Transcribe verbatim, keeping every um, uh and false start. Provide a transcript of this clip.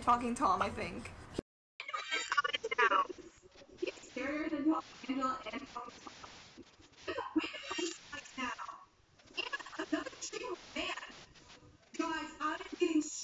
Talking Tom, I think. Now. He's scarier than both Angela and Talking Tom. Look at the window inside now. And another single man. Guys, I'm getting